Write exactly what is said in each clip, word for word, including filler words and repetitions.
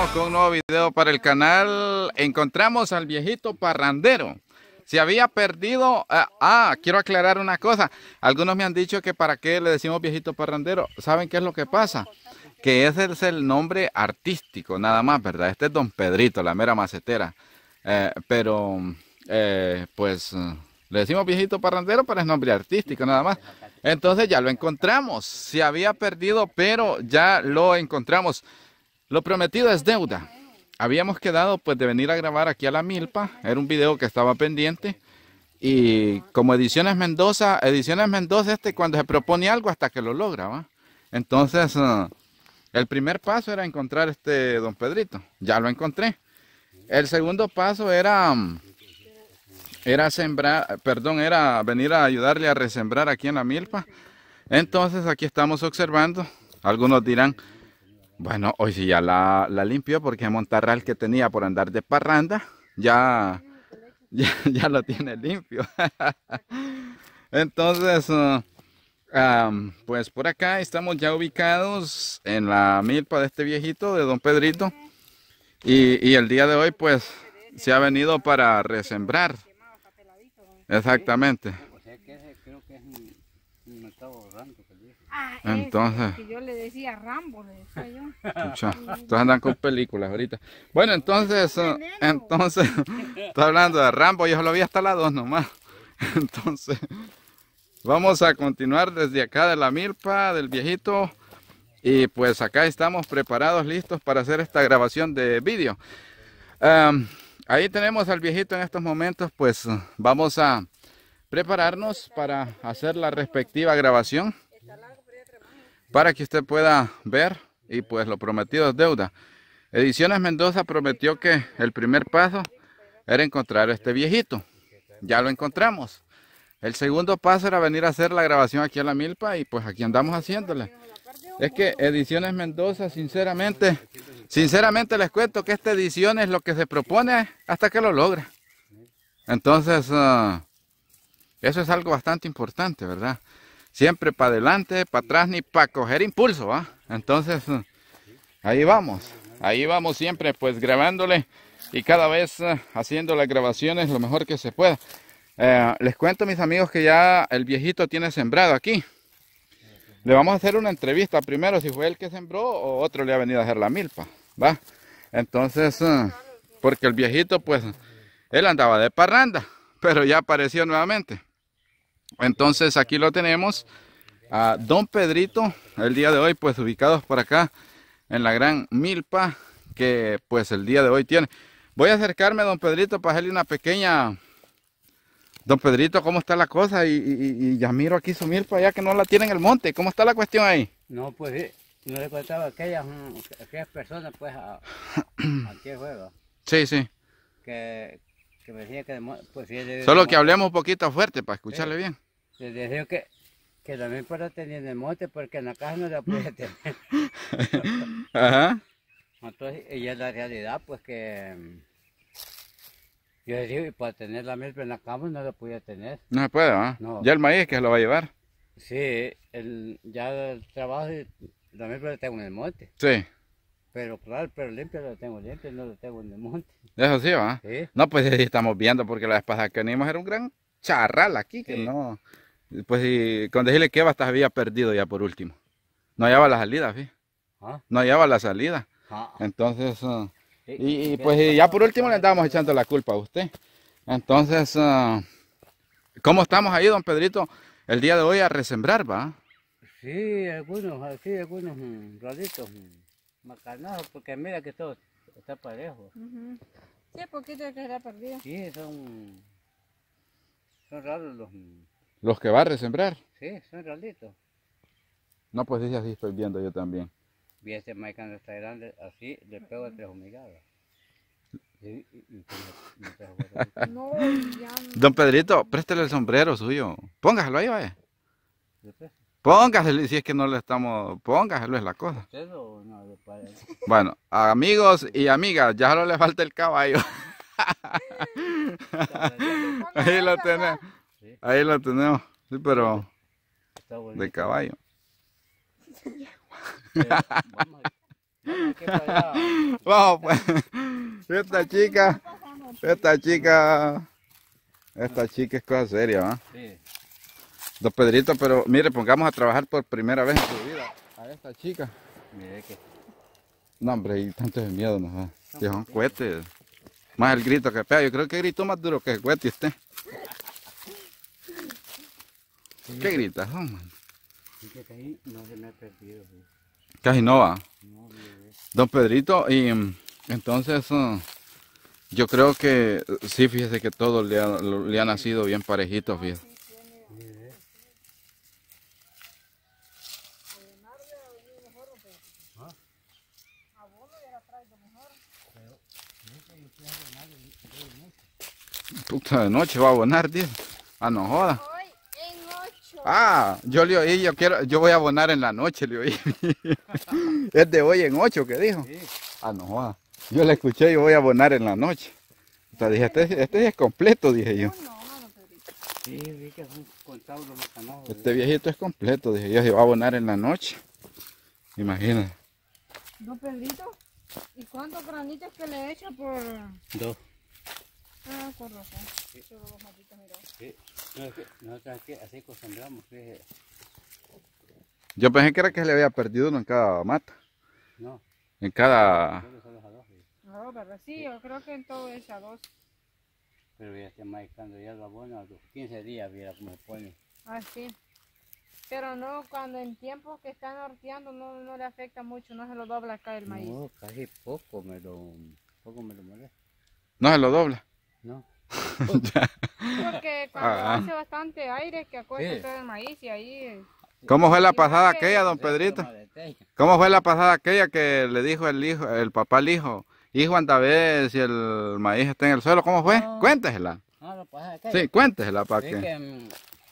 estamos con un nuevo video para el canal. Encontramos al viejito parrandero. Se había perdido. Ah, ah, quiero aclarar una cosa. Algunos me han dicho que para qué le decimos viejito parrandero. ¿Saben qué es lo que pasa? Que ese es el nombre artístico, nada más, ¿verdad? Este es Don Pedrito, la mera macetera. Eh, pero, eh, pues, le decimos viejito parrandero, pero es nombre artístico, nada más. Entonces ya lo encontramos. Se había perdido, pero ya lo encontramos. Lo prometido es deuda. Habíamos quedado pues de venir a grabar aquí a la milpa. Era un video que estaba pendiente. Y como Ediciones Mendoza, Ediciones Mendoza este cuando se propone algo hasta que lo logra, ¿va? Entonces, uh, el primer paso era encontrar este Don Pedrito. Ya lo encontré. El segundo paso era, era sembrar, perdón, era venir a ayudarle a resembrar aquí en la milpa. Entonces aquí estamos observando. Algunos dirán, bueno, hoy sí ya la, la limpió porque el montarral que tenía por andar de parranda, ya, ya, ya lo tiene limpio. Entonces, uh, um, pues por acá estamos ya ubicados en la milpa de este viejito, de Don Pedrito. Y, y el día de hoy pues se ha venido para resembrar. Exactamente. Entonces, que yo le decía Rambo, le decía yo. Escucha, entonces andan con películas ahorita. Bueno, entonces, uh, entonces, estoy hablando de Rambo, yo lo vi hasta las dos nomás. Entonces, vamos a continuar desde acá de la milpa del viejito. Y pues acá estamos preparados, listos para hacer esta grabación de vídeo. Um, ahí tenemos al viejito en estos momentos, pues vamos a prepararnos para hacer la respectiva grabación. Para que usted pueda ver, y pues lo prometido es deuda. Ediciones Mendoza prometió que el primer paso era encontrar a este viejito. Ya lo encontramos. El segundo paso era venir a hacer la grabación aquí a la milpa y pues aquí andamos haciéndole. Es que Ediciones Mendoza, sinceramente, sinceramente les cuento que esta edición es lo que se propone hasta que lo logra. Entonces, uh, eso es algo bastante importante, ¿verdad? Siempre para adelante, para atrás, ni para coger impulso, ¿va? Entonces, uh, ahí vamos. Ahí vamos siempre, pues, grabándole y cada vez uh, haciendo las grabaciones lo mejor que se pueda. Uh, les cuento, mis amigos, que ya el viejito tiene sembrado aquí. Le vamos a hacer una entrevista primero, si fue él que sembró o otro le ha venido a hacer la milpa, ¿va? Entonces, uh, porque el viejito, pues, él andaba de parranda, pero ya apareció nuevamente. Entonces aquí lo tenemos a Don Pedrito, el día de hoy pues ubicados por acá en la gran milpa que pues el día de hoy tiene. Voy a acercarme a Don Pedrito para hacerle una pequeña... Don Pedrito, ¿cómo está la cosa? Y, y, y ya miro aquí su milpa ya que no la tiene en el monte. ¿Cómo está la cuestión ahí? No, pues sí, no le contaba a aquellas, aquellas personas pues a, a aquel juego. Sí, sí. Que, que me decía que... Pues, sí, de, Solo de, que hablemos un poquito fuerte para escucharle sí. Bien. Les decía que, que también para tener en el monte porque en la casa no la podía tener. Ajá. Entonces, ella es la realidad, pues que... Yo decía, para tener la milpa en la cama no la podía tener. No se puede, ¿ah? No. Ya el maíz que se lo va a llevar. Sí, el, ya el trabajo, la milpa la tengo en el monte. Sí. Pero claro, pero limpia la tengo limpia, no la tengo en el monte. Eso sí, ¿va? Sí. No, pues sí, estamos viendo porque la vez pasada que venimos era un gran charral aquí, que sí. No... Pues y con decirle que hasta había perdido ya por último. No hallaba la salida, ¿sí? ¿Ah? No hallaba la salida. ¿Ah? Entonces, uh, sí, y, y pues y ya por último le andábamos echando la culpa a usted. Entonces, uh, ¿cómo estamos ahí, Don Pedrito, el día de hoy a resembrar, va? Sí, algunos, sí, algunos um, raditos, um, macanados, porque mira que todo está parejo. Uh-huh. Sí, poquito que era perdido. Sí, son, son raros los... ¿Los que va a resembrar? Sí, son ralitos. No, pues dice así estoy viendo yo también. Y este maicano está grande, así le pego tres humigadas. Y, y, y, no, ya no. Don Pedrito, préstele el sombrero suyo. Póngaselo ahí, vaya. Póngaselo, si es que no le estamos... Póngaselo es la cosa. ¿Usted o no? Bueno, amigos y amigas, ya solo le falta el caballo. Ahí lo tenemos. Sí. Ahí lo tenemos, sí, pero de caballo. Eh, vamos a... Aquí para allá. Vamos pues. Esta chica, esta chica, esta chica es cosa seria, ¿va? Sí. Don Pedrito, pero mire, pongamos a trabajar por primera vez en su vida a esta chica. Mire que. No, hombre, y tanto de miedo nos da. Que son cohetes. Más el grito que pega. Yo creo que gritó más duro que el cohete usted. ¿Qué gritas, oh, man? Fíjate ahí, no se me ha perdido. Sí. Casi no va. No, mire. Don Pedrito, y mm, entonces uh, yo creo que uh, sí, fíjese que todos le, ha- lo- le han nacido bien parejitos, fíjese. Mire. Puta, de noche va a abonar, dice. Ah, no joda. Hoy en ocho. Ah, yo le oí, yo quiero, yo voy a abonar en la noche, le oí. Es de hoy en ocho que dijo. Sí. Ah, no joda. Yo le escuché y voy a abonar en la noche. O sea, dije, este, este es completo, dije yo. No, no, Pedrito. Sí, vi que son contados los canajos. Este viejito es completo, dije yo, se va a abonar en la noche. Imagínate. ¿No, Pedrito? ¿Y cuántos granitos que le echa por...? Dos. Ah, por razón. Solo dos matitas, mira. Sí. No, es que nosotros aquí así acostumbramos, fíjese. Yo pensé que era que se le había perdido uno en cada mata. No, En cada... solo son los a dos, fíjese. No, ¿verdad? Sí, yo creo que en todo es a dos. Pero ya está maicando ya lo abono a los quince días, viera cómo se pone. Ah, sí. Pero no, cuando en tiempos que están horteando no, no le afecta mucho, no se lo dobla acá el maíz. No, casi poco me lo, poco me lo molesta. No se lo dobla. No. Porque cuando Ah. hace bastante aire que acuesta Sí. todo el maíz y ahí... ¿Cómo fue la Igual pasada que- aquella, don Sí, Pedrito? toma de té. ¿Cómo fue la pasada aquella que le dijo el hijo, el papá al hijo? Hijo, anda a ver si el maíz está en el suelo. ¿Cómo fue? No. Cuéntesela. No, lo pasa acá. Sí, cuéntesela para Sí, que... que mm,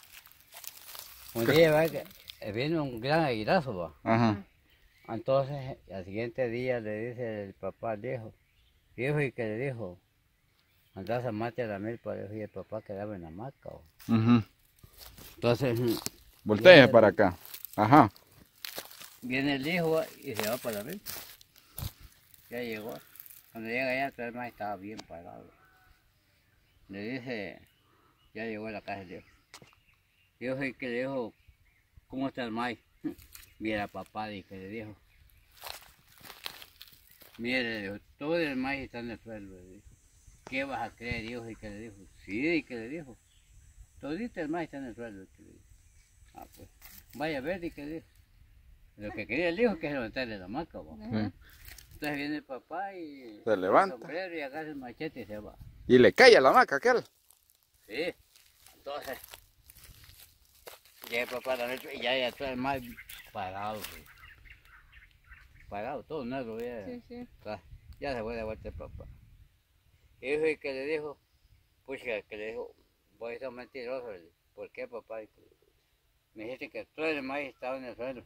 un día va que eh, viene un gran aguirazo, va. Ajá. Entonces, al siguiente día le dice el papá al hijo, hijo, ¿y qué le dijo? Andás a mate a la milpa, le dijo, y el papá quedaba en la hamaca. va. Ujú. Entonces, mm, Voltee para acá. Ajá. viene el hijo va, y se va para la milpa. Ya llegó. Cuando llega allá, todo el maíz estaba bien parado. Le dice, ya llegó a la casa del hijo. Hijo, ¿y qué le dijo? ¿Cómo está el maíz? Mira, papá, y que le dijo. Mire, le dijo, todo el maíz está en el suelo. Le dijo. ¿Qué vas a creer, hijo? ¿Y qué le dijo? Sí, ¿y qué le dijo? Todito el maíz está en el suelo. ¿Y qué le dijo? Ah, pues, vaya a ver, ¿y qué le dijo? Lo que quería el hijo es que se levantara de la hamaca, ¿va? Sí. Entonces viene el papá y... Se levanta. el sombrero y agarra el machete y se va. Y le cae a la maca aquel. Sí, entonces... Llega el papá a la noche y ya ya está el maíz parado, sí. Parado, todo negro ya. Sí, sí. Ah, ya se fue de vuelta el papá. Y dijo, ¿y qué le dijo? Pues que le dijo, voy a ser mentiroso. Le dijo, ¿por qué, papá? Y me dijiste que todo el maíz estaba en el suelo.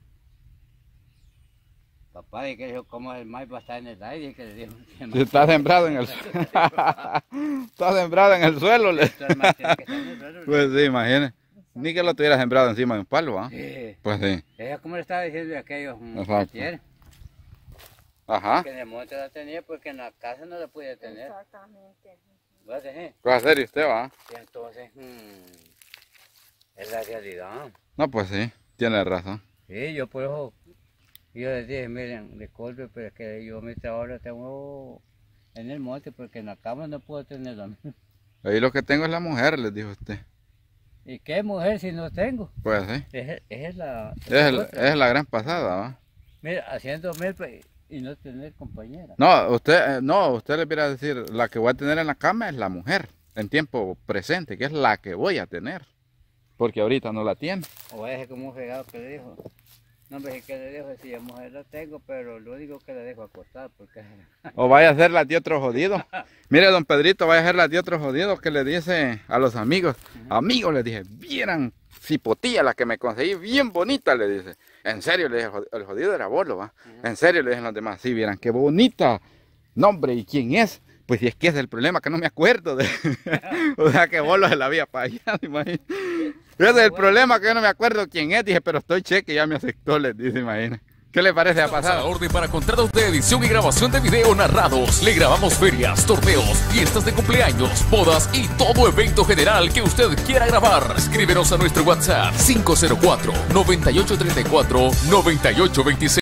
Papá, ¿y qué le dijo? ¿Cómo el maíz va a estar en el aire? ¿Y qué le dijo? Si está sembrado en el suelo. Está sembrado en el suelo. le- Todo el maíz tiene que estar en el suelo. Pues sí, imagínate. Ni que lo tuviera sembrado encima de un palo, ¿ah? Sí. Pues sí. Ella como le estaba diciendo de aquellos mm, Exacto. ayer, Ajá. que en el monte la tenía porque en la casa no la podía tener. Exactamente. ¿Va a tener? Cosa seria usted, ¿va? Y entonces, mm, es la realidad. No, pues sí. Tiene razón. Sí, yo por eso, yo les dije, miren, disculpe, pero es que yo mi trabajo lo tengo en el monte porque en la cama no puedo tenerlo. Ahí lo que tengo es la mujer, les dijo usted. ¿Y qué mujer si no tengo? Pues sí. Esa es la... Es, el- otra. es la gran pasada, ¿va? Mira, haciendo mil pe- y no tener compañera. No, usted, eh, no, usted le viera a decir, la que voy a tener en la cama es la mujer, en tiempo presente, que es la que voy a tener. Porque ahorita no la tiene. O ese como un fregado que le dijo. No, hombre, ¿y qué le dijo? Si la mujer la tengo, pero lo único que le dejo acostar porque... O vaya a ser la de otro jodido. Mire, don Pedrito, vaya a ser la de otro jodido que le dice a los amigos. Amigos, le dije, vieran cipotilla la que me conseguí, bien bonita, le dice. En serio, le dije, el jod- el jodido era Bolo, ¿va? En serio, le dicen los demás, sí, vieran, qué bonita. No, hombre, ¿y quién es? Pues si es que es el problema, que no me acuerdo de... O sea, que Bolo se la había para allá, imagínate. Ese es el problema, que yo no me acuerdo quién es. Dije, pero estoy cheque, ya me aceptó, les dice, imagínate. ¿Qué le parece? ¿Ha Estamos a la pasado? orden para contratos de edición y grabación de video narrados. Le grabamos ferias, torneos, fiestas de cumpleaños, bodas y todo evento general que usted quiera grabar. Escríbenos a nuestro WhatsApp cinco cero cuatro, nueve ocho tres cuatro, nueve ocho dos seis.